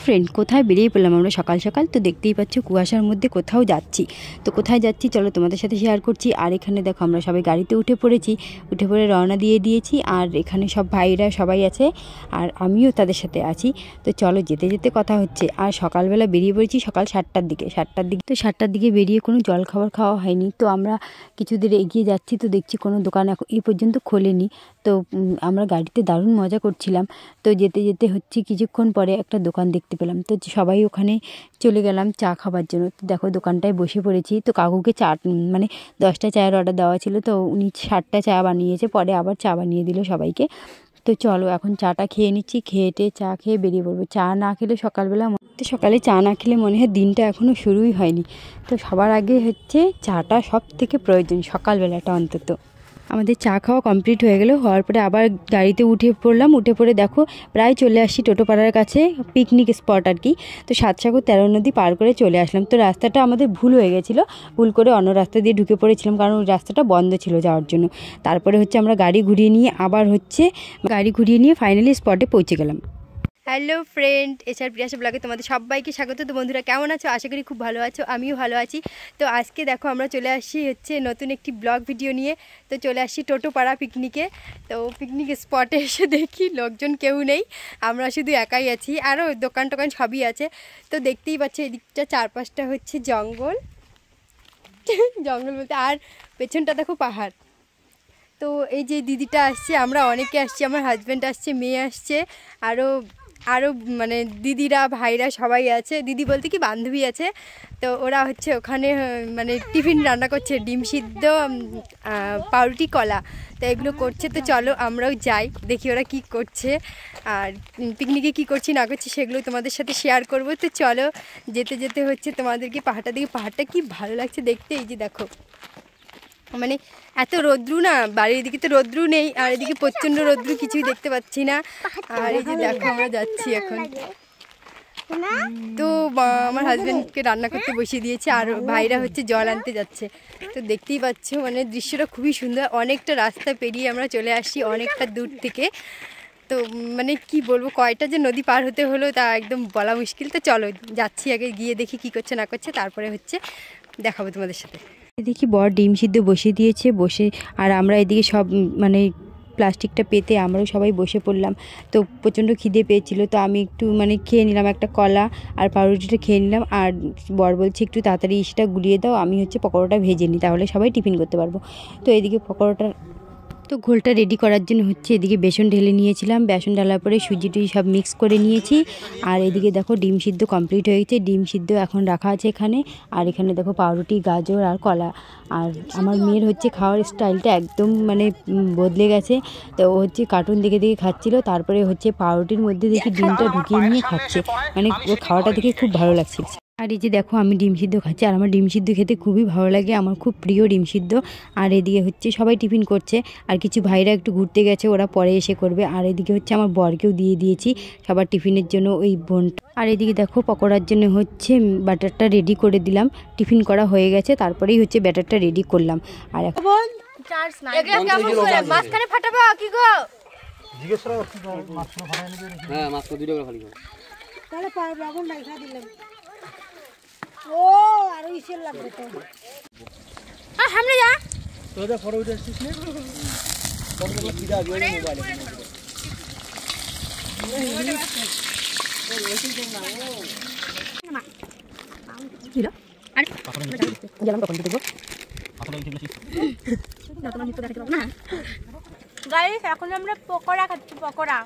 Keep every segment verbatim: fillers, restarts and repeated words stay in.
Friend, কোথায় বেরিয়ে পড়লাম আমরা সকাল সকাল। তো দেখতেই পাচ্ছ কুয়াশার মধ্যে কোথাও যাচ্ছি। তো কোথায় যাচ্ছি চলো তোমাদের সাথে শেয়ার করছি। আর এখানে দেখো আমরা সবাই গাড়িতে উঠে পড়েছি, উঠে পড়ে রওনা দিয়ে দিয়েছি। আর এখানে সব ভাইরা সবাই আছে আর আমিও তাদের সাথে আছি। তো চলো যেতে যেতে কথা হচ্ছে। আর সকালবেলা বেরিয়ে পড়েছি সকাল সাতটার দিকে সাতটার দিকে তো সাতটার দিকে বেরিয়ে কোনো জল খাবার খাওয়া হয়নি। তো আমরা কিছু দূর এগিয়ে যাচ্ছি, তো দেখছি কোনো দোকান এখন এই পর্যন্ত খোলেনি। তো আমরা গাড়িতে দারুণ মজা করছিলাম। তো যেতে যেতে হচ্ছে কিছুক্ষণ পরে একটা দোকান দেখতে পেলাম। তো সবাই ওখানে চলে গেলাম চা খাবার জন্য। তো দেখো দোকানটায় বসে পড়েছি। তো কাকুকে চা মানে দশটা চায়ের অর্ডার দেওয়া ছিল, তো উনি ষাটটা চা বানিয়েছে, পরে আবার চা বানিয়ে দিল সবাইকে। তো চলো এখন চাটা খেয়ে নিচ্ছি, খেয়েটে চা খেয়ে বেরিয়ে পড়বো। চা না খেলে সকালবেলা তো সকালে চা না খেলে মনে হয় দিনটা এখনও শুরুই হয়নি। তো সবার আগে হচ্ছে চাটা সব থেকে প্রয়োজন সকালবেলাটা অন্তত। আমাদের চা খাওয়া কমপ্লিট হয়ে গেল, হওয়ার পরে আবার গাড়িতে উঠে পড়লাম। উঠে পড়ে দেখো প্রায় চলে আসছি টোটোপাড়ার কাছে, পিকনিক স্পট আর কি। তো সাতসাগর তেরো নদী পার করে চলে আসলাম। তো রাস্তাটা আমাদের ভুল হয়ে গেছিলো, ভুল করে অন্য রাস্তা দিয়ে ঢুকে পড়েছিলাম, কারণ ওই রাস্তাটা বন্ধ ছিল যাওয়ার জন্য। তারপরে হচ্ছে আমরা গাড়ি ঘুরিয়ে নিয়ে আবার হচ্ছে গাড়ি ঘুরিয়ে নিয়ে ফাইনালি স্পটে পৌঁছে গেলাম। হ্যালো ফ্রেন্ড, এছাড়া প্রিয়াসা ব্লগে তোমাদের সবাইকে স্বাগত। তো বন্ধুরা কেমন আছো? আশা করি খুব ভালো আছো, আমিও ভালো আছি। তো আজকে দেখো আমরা চলে আসছি হচ্ছে নতুন একটি ব্লগ ভিডিও নিয়ে। তো চলে আসছি টোটোপাড়া পিকনিকে। তো পিকনিক স্পটে এসে দেখি লোকজন কেউ নেই, আমরা শুধু একাই আছি। আরও দোকান টোকান সবই আছে। তো দেখতেই পাচ্ছ এদিকটা চারপাশটা হচ্ছে জঙ্গল জঙ্গল বলতে, আর পেছনটা দেখো পাহাড়। তো এই যে দিদিটা আসছে, আমরা অনেকে আসছি, আমার হাজব্যান্ড আসছে, মেয়ে আসছে, আরও আরও মানে দিদিরা ভাইরা সবাই আছে। দিদি বলতে কি বান্ধবী আছে। তো ওরা হচ্ছে ওখানে মানে টিফিন রান্না করছে, ডিম সিদ্ধ, পাউরুটি, কলা, তো এগুলো করছে। তো চলো আমরাও যাই, দেখি ওরা কি করছে আর পিকনিকে কি করছি না করছি সেগুলো তোমাদের সাথে শেয়ার করব। তো চলো যেতে যেতে হচ্ছে তোমাদেরকে পাহাড়টা দিকে, পাহাড়টা কি ভালো লাগছে দেখতে। এই যে দেখো মানে এত রৌদ্রু না, বাড়ির দিকে তো রৌদ্রু নেই, আর এদিকে প্রচণ্ড রৌদ্রু, কিছুই দেখতে পাচ্ছি না। আর এই যে দেখো আমরা যাচ্ছি এখন। তো আমার হাজব্যান্ডকে রান্না করতে বসিয়ে দিয়েছে, আর ভাইরা হচ্ছে জল আনতে যাচ্ছে। তো দেখতেই পাচ্ছ মানে দৃশ্যটা খুবই সুন্দর। অনেকটা রাস্তা পেরিয়ে আমরা চলে আসছি, অনেকটা দূর থেকে। তো মানে কি বলবো, কয়টা যে নদী পার হতে হলো তা একদম বলা মুশকিল। তো চলো যাচ্ছি, আগে গিয়ে দেখি কি করছে না করছে, তারপরে হচ্ছে দেখাবো তোমাদের সাথে। দেখি বর ডিম সিদ্ধ বসিয়ে দিয়েছে, বসে আর আমরা এদিকে সব মানে প্লাস্টিকটা পেতে আমরাও সবাই বসে পড়লাম। তো প্রচণ্ড খিদে পেয়েছিল, তো আমি একটু মানে খেয়ে নিলাম একটা কলা আর পাউরুটিটা খেয়ে নিলাম। আর বর বলছে একটু তাড়াতাড়ি সেটা গুলিয়ে দাও, আমি হচ্ছে পকোড়াটা ভেজে নিই, তাহলে সবাই টিফিন করতে পারবো। তো এদিকে পকোড়াটা তো ঘোলটা রেডি করার জন্য হচ্ছে এদিকে বেসন ঢেলে নিয়েছিলাম, বেসন ঢালার পরে সুজি টুজি সব মিক্স করে নিয়েছি। আর এদিকে দেখো ডিম সিদ্ধ কমপ্লিট হয়ে গেছে, ডিম সিদ্ধ এখন রাখা আছে এখানে। আর এখানে দেখো পাউরুটি, গাজর আর কলা। আর আমার মেয়ের হচ্ছে খাওয়ার স্টাইলটা একদম মানে বদলে গেছে। তো ও হচ্ছে কার্টুন দেখে দেখে খাচ্ছিলো, তারপরে হচ্ছে পাউরুটির মধ্যে দেখি ডিমটা ঢুকিয়ে নিয়ে খাচ্ছে, মানে ও খাওয়াটা দেখে খুব ভালো লাগছে। আর এই যে দেখো আমি ডিম সিদ্ধ খাচ্ছি, আর আমার ডিম সিদ্ধ খেতে খুবই ভালো লাগে, আমার খুব প্রিয় ডিম সিদ্ধ। আর এদিকে হচ্ছে সবাই টিফিন করছে, আর কিছু ভাইরা একটু ঘুরতে গেছে, ওরা পরে এসে করবে। আর এদিকে হচ্ছে আমার বরকেও দিয়ে দিয়েছি সবার টিফিনের জন্য ওই বোনটা। আর এদিকে দেখো পকোড়ার জন্য হচ্ছে ব্যাটারটা রেডি করে দিলাম, টিফিন করা হয়ে গেছে, তারপরেই হচ্ছে ব্যাটারটা রেডি করলাম। আর এখন মাঝখানে ফাটাবো কি গো, জিজ্ঞেস করো মাছ ফাটাই নেবে। হ্যাঁ মাছ দুটো করে খালি তাহলে পারবে, আগুন রাখা দিলাম। ও আর ইসের লাগবে তো হ্যাঁ সামনে যা তোরা ফটো উঠে আসছিস না কতগুলো ভিডিও আছে মোবাইলে ছিল আরে গেলাম তখন দেখবো আপনারা কি দেখছিস না তোমার মিত্র দেখাতে পারবো না। গাইস এখন আমরা পকোড়া খাচ্ছি, পকোড়া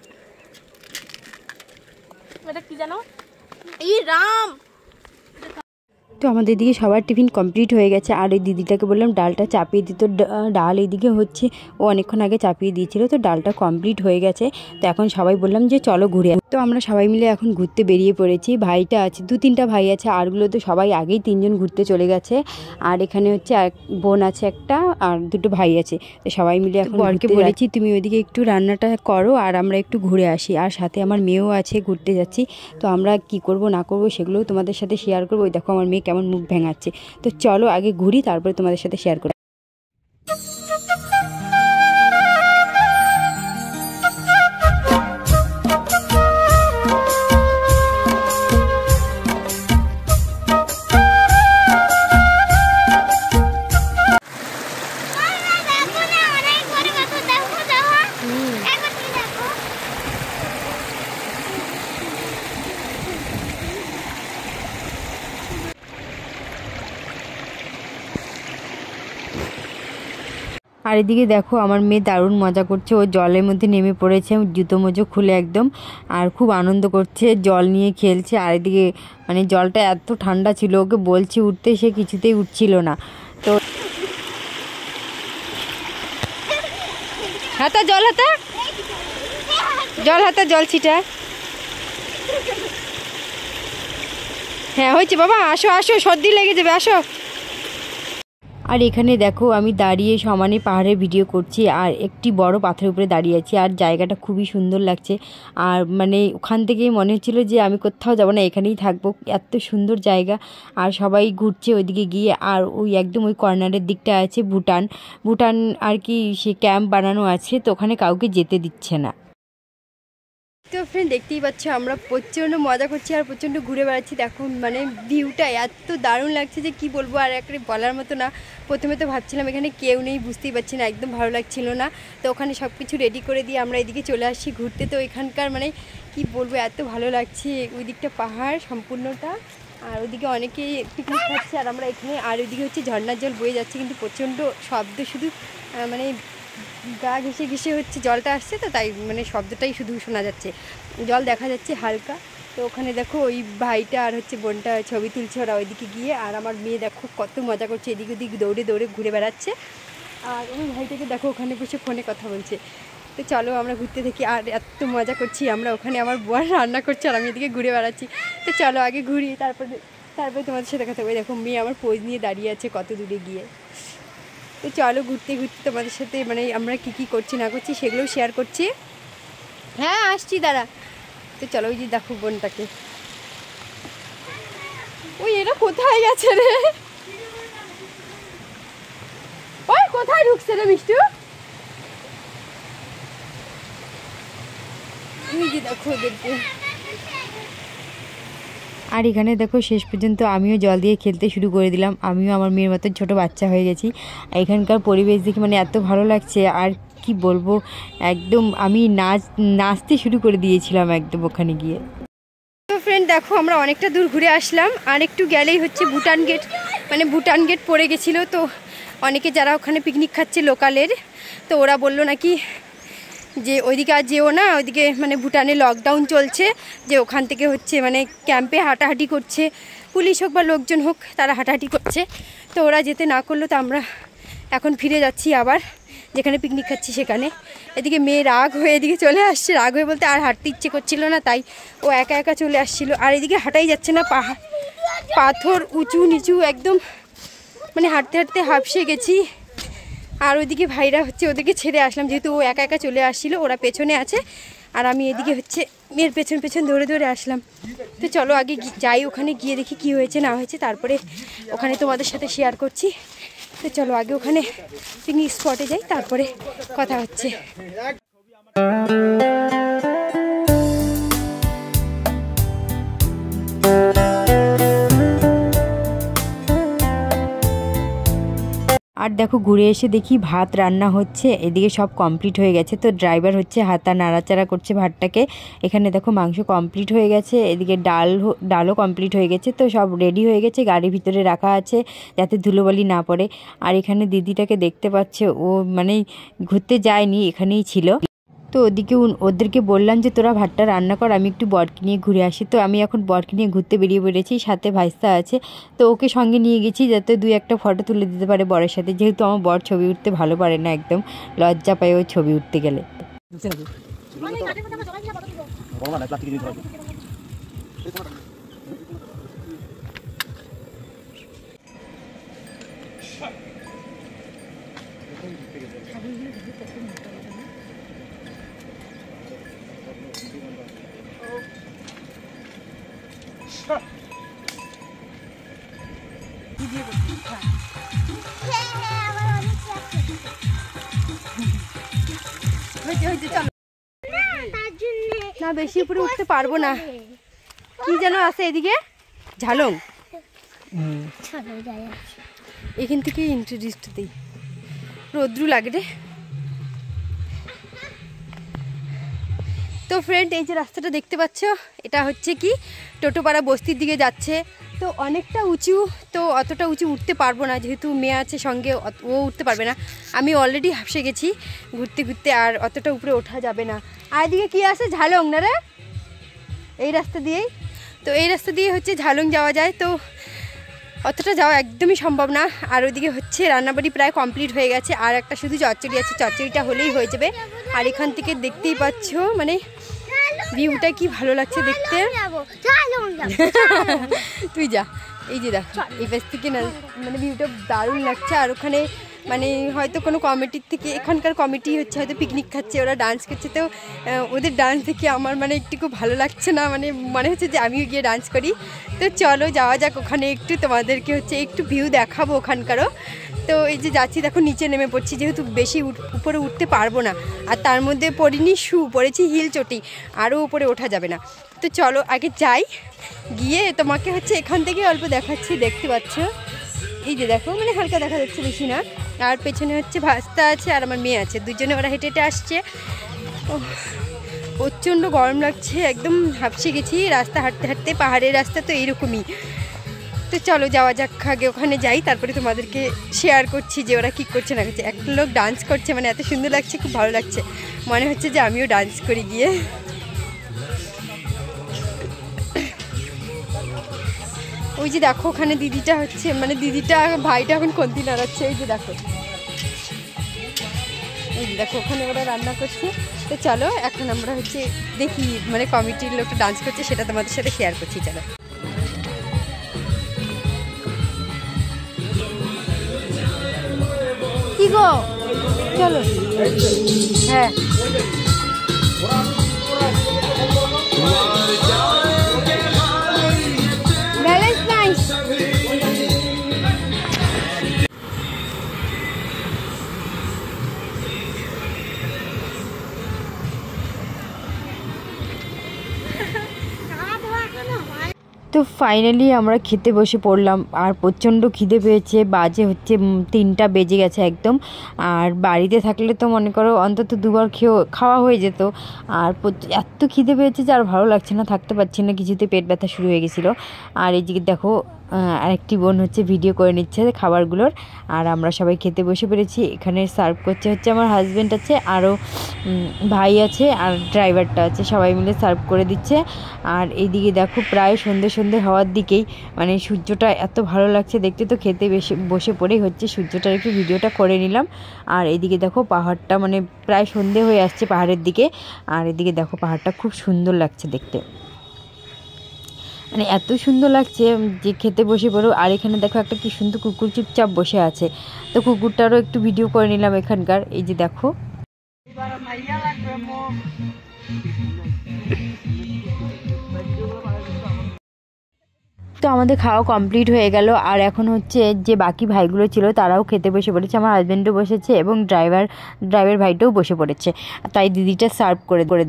এটা কি জানো, এই রাম। তো আমাদের দিকে সবার টিফিন কমপ্লিট হয়ে গেছে। আর এই দিদিটাকে বললাম ডালটা চাপিয়ে দিত, ডাল এইদিকে হচ্ছে ও অনেকক্ষণ আগে চাপিয়ে দিয়েছিল, তো ডালটা কমপ্লিট হয়ে গেছে। তো এখন সবাই বললাম যে চলো ঘুরে। তো আমরা সবাই মিলে এখন ঘুরতে বেরিয়ে পড়েছি। ভাইটা আছে, দু তিনটা ভাই আছে, আরগুলো তো সবাই আগেই তিনজন ঘুরতে চলে গেছে। আর এখানে হচ্ছে এক বোন আছে একটা, আর দুটো ভাই আছে। তো সবাই মিলে এখন বরকে বলেছি তুমি ওইদিকে একটু রান্নাটা করো আর আমরা একটু ঘুরে আসি। আর সাথে আমার মেয়েও আছে, ঘুরতে যাচ্ছি। তো আমরা কি করব না করব সেগুলোও তোমাদের সাথে শেয়ার করবো। ওই দেখো আমার মেয়ে কেমন মুখ ভেঙাচ্ছে। তো চলো আগে ঘুরি, তারপরে তোমাদের সাথে শেয়ার করি। আর এদিকে দেখো আমার মেয়ে দারুণ মজা করছে, ও জলের মধ্যে নেমে পড়েছে জুতো মোজো খুলে একদম, আর খুব আনন্দ করছে, জল নিয়ে খেলছে। আর এদিকে মানে জলটা এত ঠান্ডা ছিল, ওকে বলছি উঠতে, সে কিছুতেই উঠছিল না। তো হাতা জল, হাতা জল, হাতা জল ছিটা। হ্যাঁ হয়েছে বাবা, আসো আসো, সর্দি লেগে যাবে, আসো। আর এখানে দেখো আমি দাঁড়িয়ে সমানে পাহাড়ে ভিডিও করছি, আর একটি বড় পাথরের উপরে দাঁড়িয়ে আছি, আর জায়গাটা খুবই সুন্দর লাগছে। আর মানে ওখান থেকেই মনে হচ্ছিল যে আমি কোথাও যাব না, এখানেই থাকবো, এত সুন্দর জায়গা। আর সবাই ঘুরছে ওইদিকে গিয়ে, আর ওই একদম ওই কর্নারের দিকটা আছে ভুটান। ভুটান আর কি সে ক্যাম্প বানানো আছে, তো ওখানে কাউকে যেতে দিচ্ছে না। তো ফ্রেন্ড দেখতেই পাচ্ছ আমরা প্রচণ্ড মজা করছি আর প্রচণ্ড ঘুরে বেড়াচ্ছি। দেখো মানে ভিউটা এত দারুণ লাগছে যে কি বলবো, আর একটা বলার মতো না। প্রথমে তো ভাবছিলাম এখানে কেউ নেই, বুঝতেই পারছি না, একদম ভালো লাগছিল না। তো ওখানে সব কিছু রেডি করে দিয়ে আমরা এদিকে চলে আসছি ঘুরতে। তো এখানকার মানে কি বলবো, এত ভালো লাগছে, ওই দিকটা পাহাড় সম্পূর্ণটা, আর ওইদিকে অনেকে পিকনিক খাচ্ছে, আর আমরা এখানে, আর ওইদিকে হচ্ছে ঝর্ণার জল বয়ে যাচ্ছে, কিন্তু প্রচণ্ড শব্দ, শুধু মানে গা ঘেসে ঘেসে হচ্ছে জলটা আসছে, তো তাই মানে শব্দটাই শুধু শোনা যাচ্ছে, জল দেখা যাচ্ছে হালকা। তো ওখানে দেখো ওই ভাইটা আর হচ্ছে বোনটা ছবি তুলছে ওরা ওইদিকে গিয়ে, আর আমার মেয়ে দেখো কত মজা করছে, এদিক ওদিক দৌড়ে দৌড়ে ঘুরে বেড়াচ্ছে। আর ওই ভাইটাকে দেখো ওখানে বসে ফোনে কথা বলছে। তো চলো আমরা ঘুরতে থাকি, আর এত মজা করছি আমরা। ওখানে আমার বর রান্না করছে আর আমি এদিকে ঘুরে বেড়াচ্ছি। তো চলো আগে ঘুরি, তারপরে তারপরে তোমাদের সাথে কথা বলি। দেখো মেয়ে আমার পোজ নিয়ে দাঁড়িয়ে আছে কত দূরে গিয়ে। তো চলো ঘুরতে ঘুরতে তোমাদের সাথে মানে আমরা কী কী করছি না করছি সেগুলোও শেয়ার করছি। হ্যাঁ আসছি দাঁড়া। তো চলো ওই যে দেখো বোনটাকে, ওই এটা কোথায় গেছে রে, ওই কোথায় ঢুকছে রে মিষ্টু, ওই যে দেখো ওদেরকে। আর এখানে দেখো শেষ পর্যন্ত আমিও জল দিয়ে খেলতে শুরু করে দিলাম, আমিও আমার মেয়ের মতো ছোট বাচ্চা হয়ে গেছি। এখানকার পরিবেশ দেখে মানে এত ভালো লাগছে, আর কি বলবো, একদম আমি নাচ নাচতে শুরু করে দিয়েছিলাম একদম ওখানে গিয়ে। তো ফ্রেন্ড দেখো আমরা অনেকটা দূর ঘুরে আসলাম, আর একটু গেলেই হচ্ছে ভুটান গেট, মানে ভুটান গেট পড়ে গেছিলো। তো অনেকে যারা ওখানে পিকনিক খাচ্ছে লোকালের, তো ওরা বললো নাকি যে ওইদিকে আর যেও না, ওইদিকে মানে ভুটানে লকডাউন চলছে, যে ওখান থেকে হচ্ছে মানে ক্যাম্পে হাঁটাহাঁটি করছে, পুলিশ হোক বা লোকজন হোক তারা হাঁটাহাঁটি করছে। তো ওরা যেতে না করলো, তো আমরা এখন ফিরে যাচ্ছি আবার যেখানে পিকনিক খাচ্ছি সেখানে। এদিকে মেয়ে রাগ হয়ে এদিকে চলে আসছে, রাগ হয়ে বলতে আর হাঁটতে ইচ্ছে করছিল না, তাই ও একা একা চলে আসছিল। আর এদিকে হাঁটাই যাচ্ছে না, পাহাড় পাথর উঁচু নিচু একদম, মানে হাঁটতে হাঁটতে হাঁপসে গেছি। আর ওইদিকে ভাইরা হচ্ছে ওদেরকে ছেড়ে আসলাম, যেহেতু ও একা একা চলে আসছিল, ওরা পেছনে আছে, আর আমি এদিকে হচ্ছে মেয়ের পেছন পেছন দৌড়ে দৌড়ে আসলাম। তো চলো আগে যাই, ওখানে গিয়ে দেখি কি হয়েছে না হয়েছে, তারপরে ওখানে তোমাদের সাথে শেয়ার করছি। তো চলো আগে ওখানে পিকনিক স্পটে যাই, তারপরে কথা হচ্ছে। আর দেখো ঘুরে এসে দেখি ভাত রান্না হচ্ছে, এদিকে সব কমপ্লিট হয়ে গেছে। তো ড্রাইভার হচ্ছে হাতা নাড়াচাড়া করছে ভাতটাকে। এখানে দেখো মাংস কমপ্লিট হয়ে গেছে, এদিকে ডাল ডালও কমপ্লিট হয়ে গেছে। তো সব রেডি হয়ে গেছে, গাড়ির ভিতরে রাখা আছে যাতে ধুলোবালি না পড়ে। আর এখানে দিদিটাকে দেখতে পাচ্ছে, ও মানে ঘুরতে যায়নি, এখানেই ছিল। তো ওদিকে ওদেরকে বললাম যে তোরা ভাতটা রান্না কর, আমি একটু বরকে নিয়ে ঘুরে আসি। তো আমি এখন বরকে নিয়ে ঘুরতে বেরিয়ে পড়েছি, সাথে ভাইস্তা আছে, তো ওকে সঙ্গে নিয়ে গেছি যাতে দুই একটা ফটো তুলে দিতে পারে বরের সাথে, যেহেতু আমার বর ছবি উঠতে ভালো পারে না, একদম লজ্জা পায় ওই ছবি উঠতে গেলে। না বেশি উপরে উঠতে পারবো না, কি যেন আছে এদিকে ঝালং, এখান থেকে ইন্ট্রোডিউসড দিই, রোদ্রু লাগে রে। তো ফ্রেন্ড এই যে রাস্তাটা দেখতে পাচ্ছ এটা হচ্ছে কি টোটোপাড়া বস্তির দিকে যাচ্ছে। তো অনেকটা উঁচু, তো অতটা উঁচু উঠতে পারবো না, যেহেতু মেয়ে আছে সঙ্গে, ও উঠতে পারবে না। আমি অলরেডি হাঁপসে গেছি ঘুরতে ঘুরতে, আর অতটা উপরে ওঠা যাবে না। আর এদিকে কী আছে ঝালং না রে, এই রাস্তা দিয়েই তো এই রাস্তা দিয়ে হচ্ছে ঝালং যাওয়া যায়। তো অতটা যাওয়া একদমই সম্ভব না। আর ওইদিকে হচ্ছে রান্নাবাড়ি প্রায় কমপ্লিট হয়ে গেছে, আর একটা শুধু চচ্চড়ি আছে, চচ্চড়িটা হলেই হয়ে যাবে। আর এখান থেকে দেখতেই পাচ্ছ মানে ভিউটা কি ভালো লাগছে দেখতে। তুই যা, এই যে দেখ এই পাশ থেকে না মানে ভিউটা দারুণ লাগছে। আর ওখানে মানে হয়তো কোনো কমিটির থেকে, এখানকার কমিটি হচ্ছে হয়তো পিকনিক খাচ্ছে, ওরা ডান্স করছে। তো ওদের ডান্স দেখে আমার মানে একটু খুব ভালো লাগছে না, মানে মনে হচ্ছে যে আমিও গিয়ে ডান্স করি। তো চলো যাওয়া যাক ওখানে, একটু তোমাদেরকে হচ্ছে একটু ভিউ দেখাবো ওখানকারও। তো এই যে যাচ্ছি দেখো নিচে নেমে পড়ছি, যেহেতু বেশি উপরে উঠতে পারবো না, আর তার মধ্যে পরিনি শু, পরেছি হিল চটি, আরও উপরে ওঠা যাবে না। তো চলো আগে যাই, গিয়ে তোমাকে হচ্ছে এখান থেকে অল্প দেখাচ্ছি। দেখতে পাচ্ছ এই যে দেখো মানে হালকা দেখা যাচ্ছে, বেশি না। আর পেছনে হচ্ছে ভাস্তা আছে আর আমার মেয়ে আছে, দুজনে ওরা হেঁটে হেঁটে আসছে। প্রচণ্ড গরম লাগছে, একদম হাঁপসে গেছি রাস্তা হাঁটতে হাঁটতে। পাহাড়ের রাস্তা তো এইরকমই। তো চলো যাওয়া যাক, আগে ওখানে যাই, তারপরে তোমাদেরকে শেয়ার করছি যে ওরা কী করছে না করছে। একটা লোক ডান্স করছে, মানে এত সুন্দর লাগছে, খুব ভালো লাগছে, মনে হচ্ছে যে আমিও ডান্স করি গিয়ে। ওই যে দেখো ওখানে দিদিটা হচ্ছে মানে দিদিটা ভাইটা এখন কোনদিন নাড়াচ্ছে, এই যে দেখো এই যে দেখো ওখানে ওরা রান্না করছে। তো চলো এখন আমরা হচ্ছে দেখি মানে কমিটির লোকটা ডান্স করছে, সেটা তোমাদের সাথে শেয়ার করছি। চলো কি গো, চলো হ্যাঁ ব্যালেন্স নাই। তো ফাইনালি আমরা খেতে বসে পড়লাম, আর প্রচণ্ড খিদে পেয়েছে। বাজে হচ্ছে তিনটা বেজে গেছে একদম। আর বাড়িতে থাকলে তো মনে করো অন্তত দুবার খেয়েও খাওয়া হয়ে যেত। আর এত খিদে পেয়েছে যে আর ভালো লাগছে না, থাকতে পারছি না, কিছুতে পেট ব্যথা শুরু হয়ে গেছিলো। আর এই দিকে দেখো আরেকটি বোন হচ্ছে ভিডিও করে নিচ্ছে খাবারগুলোর। আর আমরা সবাই খেতে বসে পেরেছি। এখানে সার্ভ করছে হচ্ছে আমার হাজব্যান্ড আছে, আরও ভাই আছে, আর ড্রাইভারটা আছে, সবাই মিলে সার্ভ করে দিচ্ছে। আর এইদিকে দেখো প্রায় সন্ধে সন্ধে হওয়ার দিকেই, মানে সূর্যটা এত ভালো লাগছে দেখতে। তো খেতে বেশি বসে পড়েই হচ্ছে সূর্যটার একটু ভিডিওটা করে নিলাম। আর এইদিকে দেখো পাহাড়টা মানে প্রায় সন্ধে হয়ে আসছে পাহাড়ের দিকে। আর এদিকে দেখো পাহাড়টা খুব সুন্দর লাগছে দেখতে, মানে এত সুন্দর লাগছে যে খেতে বসে পড়ো। আর এখানে দেখো একটা কি সুন্দর কুকুর চুপচাপ বসে আছে, তো কুকুরটারও একটু ভিডিও করে নিলাম এখানকার। এই যে দেখো তো আমাদের খাওয়া কমপ্লিট হয়ে গেল। আর এখন হচ্ছে যে বাকি ভাইগুলো ছিল তারাও খেতে বসে পড়েছে, আমার হাজব্যান্ডও বসেছে এবং ড্রাইভার ড্রাইভার ভাইটাও বসে পড়েছে। তাই দিদিটা সার্ভ করে করে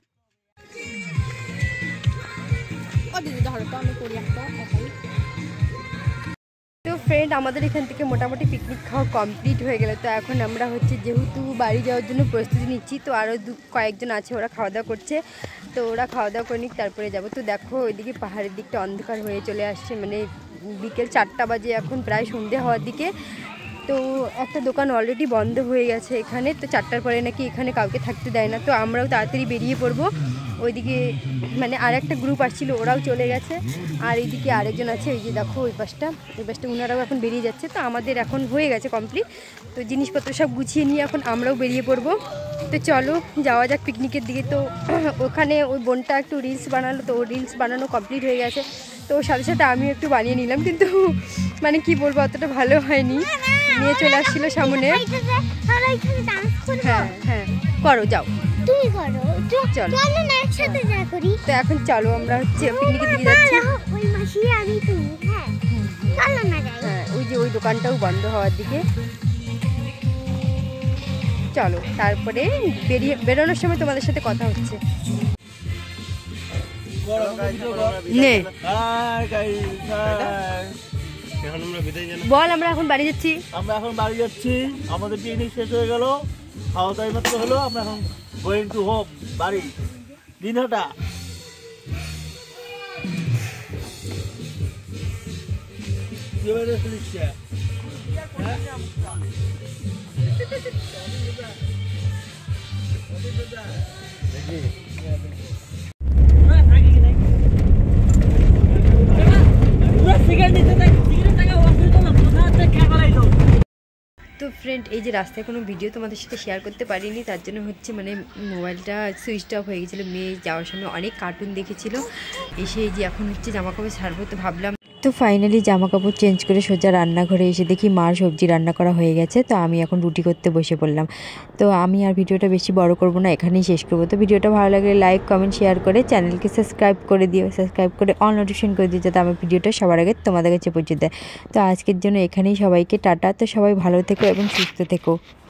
তো ফ্রেন্ড আমাদের এখান থেকে মোটামুটি পিকনিক খাওয়া কমপ্লিট হয়ে গেল। তো এখন আমরা হচ্ছে যেহেতু বাড়ি যাওয়ার জন্য প্রস্তুতি নিচ্ছি, তো আরও দু কয়েকজন আছে ওরা খাওয়া দাওয়া করছে, তো ওরা খাওয়া দাওয়া করে নিক তারপরে যাবো। তো দেখো ওইদিকে পাহাড়ের দিকটা অন্ধকার হয়ে চলে আসছে, মানে বিকেল চারটা বাজে, এখন প্রায় সন্ধে হওয়ার দিকে। তো একটা দোকান অলরেডি বন্ধ হয়ে গেছে এখানে, তো চারটার পরে নাকি এখানে কাউকে থাকতে দেয় না। তো আমরাও তাড়াতাড়ি বেরিয়ে পড়বো। ওইদিকে মানে আর একটা গ্রুপ আসছিলো, ওরাও চলে গেছে। আর এইদিকে আরেকজন আছে, ওই যে দেখো ওই পাশটা ওই পাশটা ওনারাও এখন বেরিয়ে যাচ্ছে। তো আমাদের এখন হয়ে গেছে কমপ্লিট। তো জিনিসপত্র সব গুছিয়ে নিয়ে এখন আমরাও বেরিয়ে পড়বো। তো চলো যাওয়া যাক পিকনিকের দিকে। তো ওখানে ওই বোনটা একটু রিলস বানালো, তো রিলস বানানো কমপ্লিট হয়ে গেছে। তো সাথে সাথে আমিও একটু বানিয়ে নিলাম, কিন্তু মানে কি বলবো অতটা ভালো হয়নি। নিয়ে চলে আসছিল সামনে। হ্যাঁ হ্যাঁ করো, যাও তুমি করো, চলো না একসাথে যা করি। তো এখন চলো আমরা হচ্ছে পিকনিকের দিকে যাচ্ছি। ওই মাসি আমি তুমি হ্যাঁ চলো না যাই। হ্যাঁ ওই যে ওই দোকানটাও বন্ধ হওয়ার দিকে। চলো তারপরে বেরিয়ে বেরোনোর সময় তোমাদের সাথে কথা হচ্ছে। নে বল, আমরা এখন বাড়ি যাচ্ছি। আমরা এখন বাড়ি যাচ্ছি, আমাদের পিকনিক শেষ হয়ে গেল, খাওয়া দাওয়া মাত্র হলো, আমরা এখন গোয়িং টু হোম, বাড়ি। দিনহাটা এবারে শুনছে তো ফ্রেন্ড, এই যে রাস্তায় কোনো ভিডিও তোমাদের সাথে শেয়ার করতে পারিনি, তার জন্য হচ্ছে মানে মোবাইলটা সুইচ অফ হয়ে গেছিলো। মেয়ে যাওয়ার সময় অনেক কার্টুন দেখেছিল, এসে এই যে এখন হচ্ছে জামা কাপড় ছাড়বো, তো ভাবলাম। তো ফাইনালি জামা কাপড় চেঞ্জ করে সোজা রান্নাঘরে এসে দেখি মার সবজি রান্না করা হয়ে গেছে। তো আমি এখন রুটি করতে বসে পড়লাম। তো আমি আর ভিডিওটা বেশি বড় করব না, এখানেই শেষ করবো। তো ভিডিওটা ভালো লাগলে লাইক কমেন্ট শেয়ার করে চ্যানেলকে সাবস্ক্রাইব করে দিও, সাবস্ক্রাইব করে অল নোটিফিকেশন করে দিও, যাতে আমার ভিডিওটা সবার আগে তোমাদের কাছে পৌঁছে দেয়। তো আজকের জন্য এখানেই সবাইকে টাটা। তো সবাই ভালো থেকো এবং সুস্থ থেকো।